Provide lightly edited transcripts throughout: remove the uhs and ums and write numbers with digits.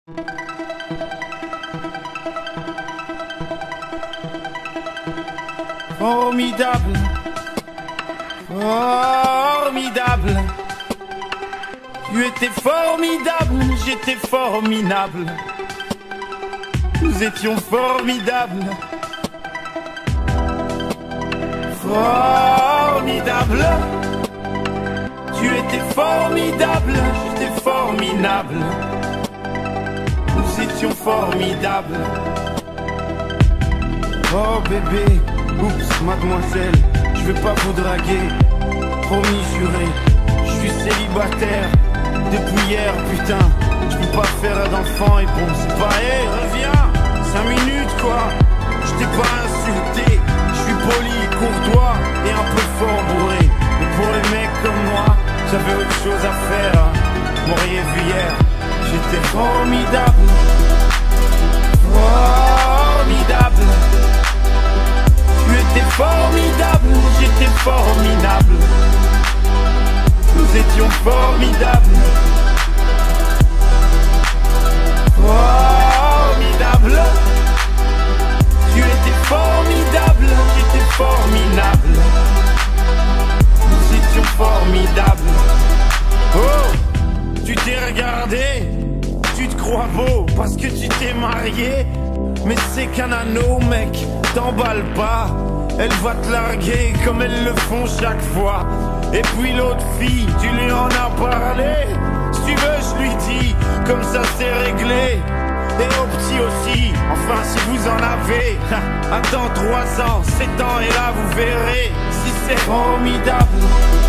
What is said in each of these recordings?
Formidable, formidable. Tu étais formidable, j'étais formidable. Nous étions formidables. Formidable. Tu étais formidable, j'étais formidable. Nous étions formidables. Oh bébé, oups mademoiselle, je vais pas vous draguer. Promis juré, je suis célibataire depuis hier putain. Je peux pas faire d'enfant et bon c'est pas, hey, reviens, 5 minutes quoi. Je t'ai pas insulté, je suis poli, courtois et un peu fort bourré. Mais pour les mecs comme moi, j'avais autre chose à faire. M'auriez vu hier, j'étais formidable. Formidable. Tu étais formidable, j'étais formidable. Nous étions formidables. Formidable. Tu étais formidable, j'étais formidable. Nous étions formidables. Oh, tu t'es regardé, tu te crois beau parce que tu t'es marié. Mais c'est qu'un anneau mec, t'emballe pas. Elle va te larguer comme elles le font chaque fois. Et puis l'autre fille, tu lui en as parlé. Si tu veux je lui dis, comme ça c'est réglé. Et au petit aussi, enfin si vous en avez. Attends 3 ans, 7 ans et là vous verrez si c'est formidable.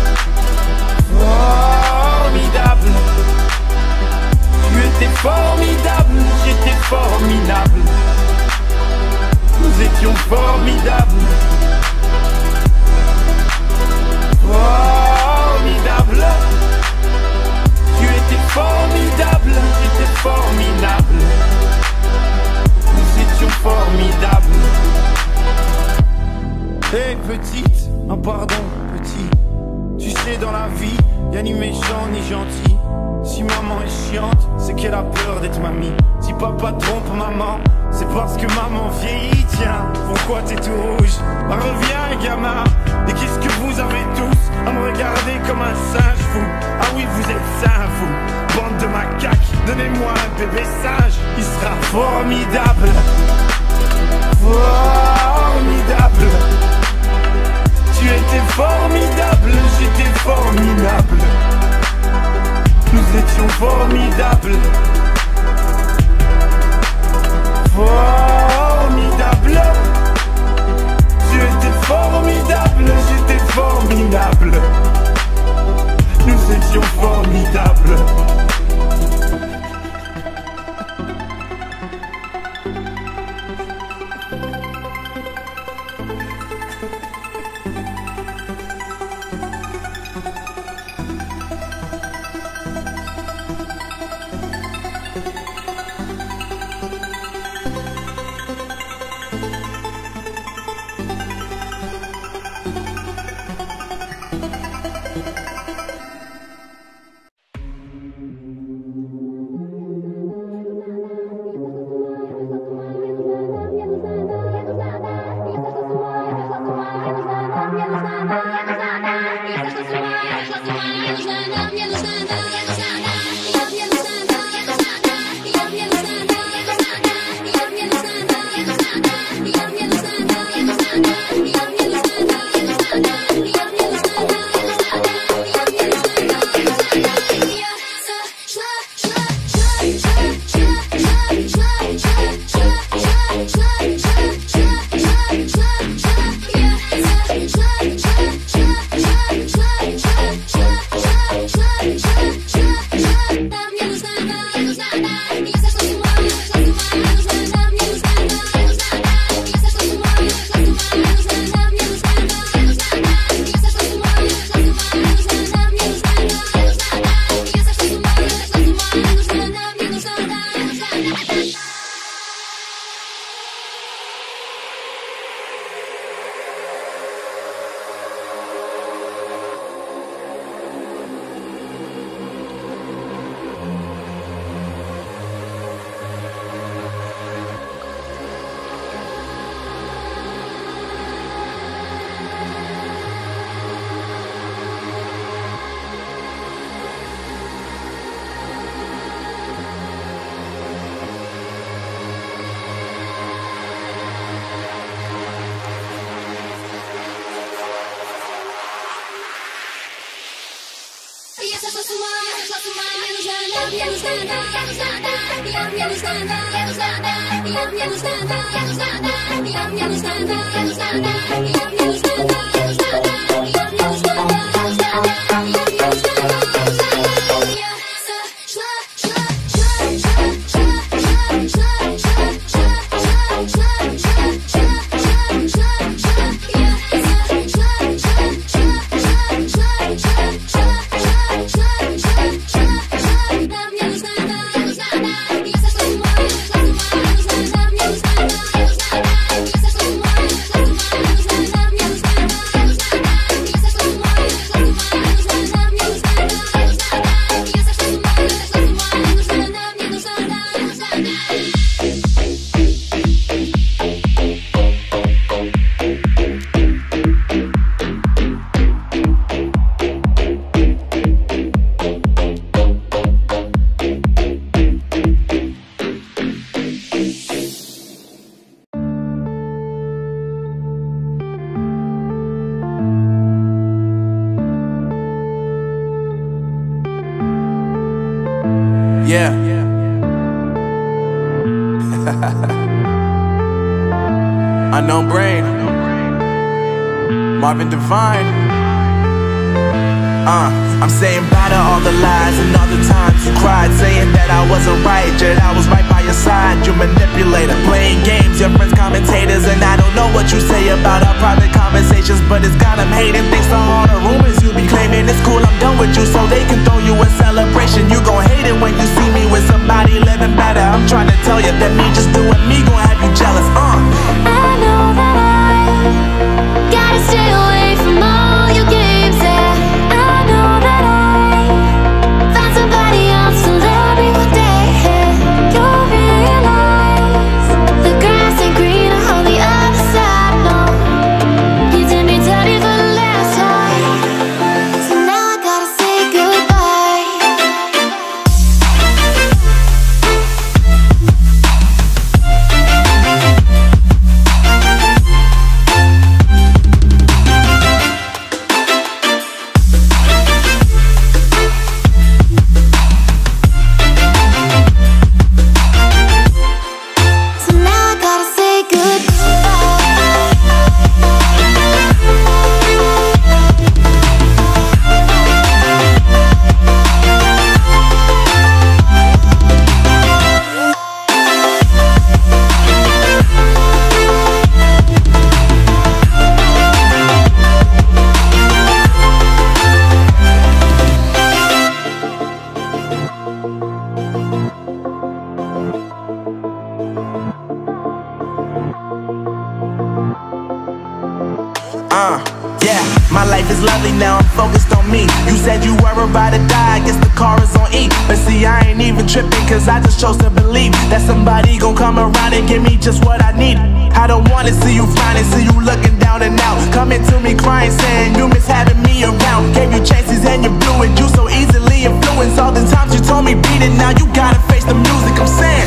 Formidable. Tu étais formidable, j'étais formidable. Nous étions formidables. Formidable. Tu étais formidable, j'étais formidable. Nous étions formidables. Hey petite, non pardon petit. Tu sais dans la vie, y'a ni méchant ni gentil. Si maman est chiante, c'est qu'elle a peur d'être mamie. Si papa trompe maman, c'est parce que maman vieillit. Tiens, pourquoi t'es tout rouge? Bah reviens gamin. Et qu'est-ce que vous avez tous à me regarder comme un singe vous? Ah oui vous êtes sains vous, bande de macaques. Donnez-moi un bébé sage, il sera formidable. Formidable. Tu étais formidable, j'étais formidable. Nous étions formidables. Formidable. Tu étais formidable, j'étais formidable. Nous étions formidables. Yeah. Unknown Brain, Marvin Divine. I'm saying bye to all the lies and all the times you cried, saying that I wasn't right, yet I was right by your side. You manipulator, playing games, your friends commentators, and I don't know what you say about our private conversations, but it's got them hating. Thanks to all the rumors you be claiming. It's cool, I'm done with you, so they can throw you a celebration. You gon' hate it when you see me with somebody living better. I'm trying to tell you that me just doing me gon' have you jealous. I know that I gotta stay away from all your games, yeah. I know that I found somebody else to love me one day, yeah. You'll realize the grass ain't greener on the other side, no. You did me dirty for the last time, so now I gotta say goodbye. So now I gotta say Yeah, my life is lovely now, I'm focused on me. You said you were about to die, I guess the car is on E. But see, I ain't even tripping, cause I just chose to believe that somebody gon' come around and give me just what I need. I don't wanna see you finding, see you looking down and out, coming to me crying, saying you miss having me around. Gave you chances and you blew it, you so easily influenced. All the times you told me beat it, now you gotta face the music. I'm saying